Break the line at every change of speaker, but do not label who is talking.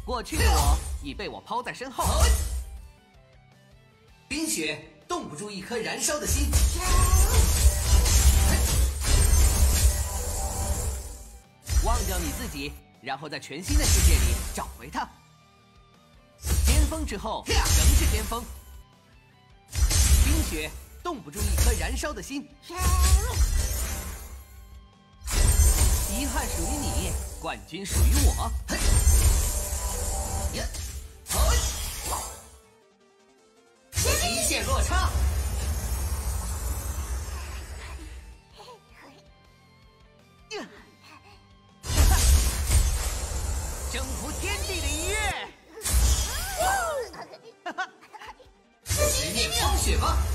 过去的我已被我抛在身后。
冰雪冻不住一颗燃烧的心。
忘掉你自己，然后在全新的世界里找回它。巅峰之后仍是巅峰。冰雪冻不住一颗燃烧的心。遗憾属于你，冠军属于我。
极限落差。
征服天地的音乐。
十面风雪吗？